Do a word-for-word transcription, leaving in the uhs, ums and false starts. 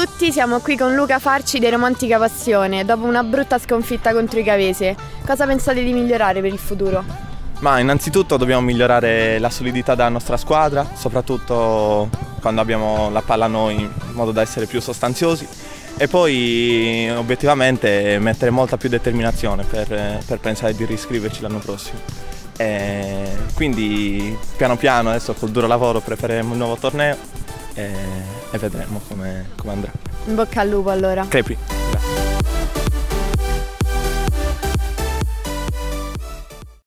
tutti, siamo qui con Luca Farci dei Romantica Passione. Dopo una brutta sconfitta contro i Cavese, cosa pensate di migliorare per il futuro? Ma innanzitutto dobbiamo migliorare la solidità della nostra squadra, soprattutto quando abbiamo la palla noi, in modo da essere più sostanziosi, e poi obiettivamente mettere molta più determinazione per, per pensare di riscriverci l'anno prossimo. E quindi piano piano adesso col duro lavoro prepareremo il nuovo torneo e, e vedremo come, come andrà. In bocca al lupo allora. Crepi. Grazie.